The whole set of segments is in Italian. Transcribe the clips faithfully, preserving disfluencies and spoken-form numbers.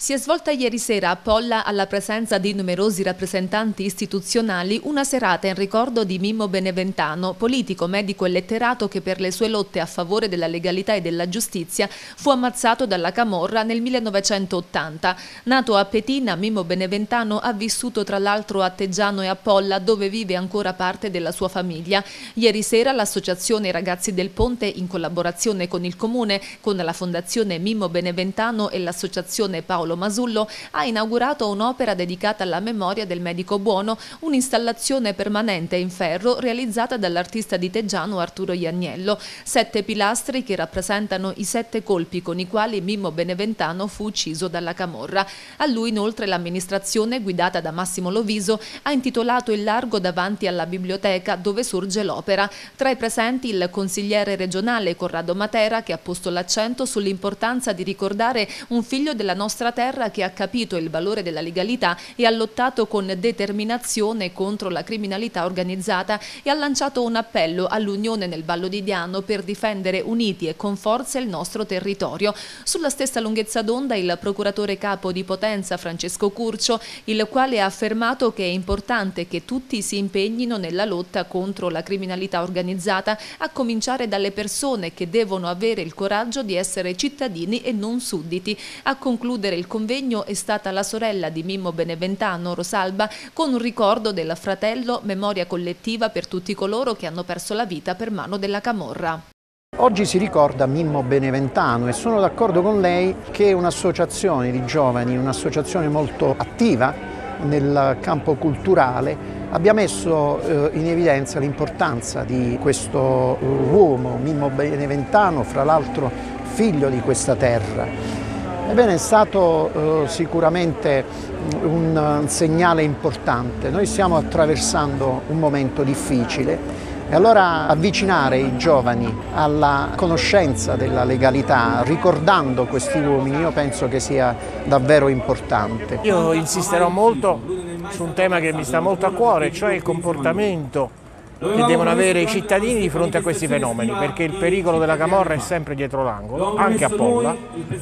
Si è svolta ieri sera a Polla, alla presenza di numerosi rappresentanti istituzionali, una serata in ricordo di Mimmo Beneventano, politico, medico e letterato che per le sue lotte a favore della legalità e della giustizia fu ammazzato dalla camorra nel millenovecentottanta. Nato a Petina, Mimmo Beneventano ha vissuto tra l'altro a Teggiano e a Polla, dove vive ancora parte della sua famiglia. Ieri sera l'associazione Ragazzi del Ponte, in collaborazione con il Comune, con la Fondazione Mimmo Beneventano e l'associazione Paolo Masullo, ha inaugurato un'opera dedicata alla memoria del medico buono, un'installazione permanente in ferro realizzata dall'artista di Teggiano Arturo Ianniello. Sette pilastri che rappresentano i sette colpi con i quali Mimmo Beneventano fu ucciso dalla camorra. A lui inoltre l'amministrazione, guidata da Massimo Loviso, ha intitolato il largo davanti alla biblioteca dove sorge l'opera. Tra i presenti il consigliere regionale Corrado Matera, che ha posto l'accento sull'importanza di ricordare un figlio della nostra terra che ha capito il valore della legalità e ha lottato con determinazione contro la criminalità organizzata e ha lanciato un appello all'unione nel Vallo di Diano per difendere uniti e con forza il nostro territorio. Sulla stessa lunghezza d'onda il procuratore capo di Potenza Francesco Curcio, il quale ha affermato che è importante che tutti si impegnino nella lotta contro la criminalità organizzata, a cominciare dalle persone che devono avere il coraggio di essere cittadini e non sudditi. A concludere il convegno è stata la sorella di Mimmo Beneventano, Rosalba, con un ricordo del fratello, memoria collettiva per tutti coloro che hanno perso la vita per mano della camorra. Oggi si ricorda Mimmo Beneventano e sono d'accordo con lei che un'associazione di giovani, un'associazione molto attiva nel campo culturale, abbia messo eh, in evidenza l'importanza di questo uh, uomo, Mimmo Beneventano, fra l'altro figlio di questa terra. Ebbene, è stato eh, sicuramente un, un segnale importante. Noi stiamo attraversando un momento difficile e allora avvicinare i giovani alla conoscenza della legalità, ricordando questi uomini, io penso che sia davvero importante. Io insisterò molto su un tema che mi sta molto a cuore, cioè il comportamento che devono avere i cittadini di fronte a questi fenomeni, perché il pericolo della camorra è sempre dietro l'angolo, anche a Polla,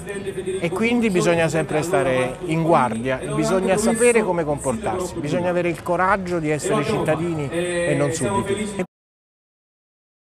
e quindi bisogna sempre stare in guardia, bisogna sapere come comportarsi, bisogna avere il coraggio di essere cittadini e non sudditi.